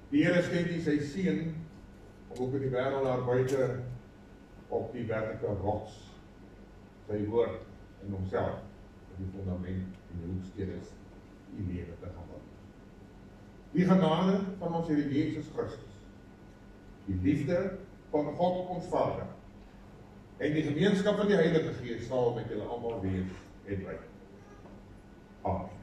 Die Here skenk U sy seën om ook in die wêreld daar buite op die werklike rots, sy woord en homself, die fundament en die hoekstene is U lewe te gaan bou. Die genade van ons Here Jesus Christus, die liefde van God ons Vader en die gemeenskap van die Heilige Gees sal met julle almal wees en bly. Amen.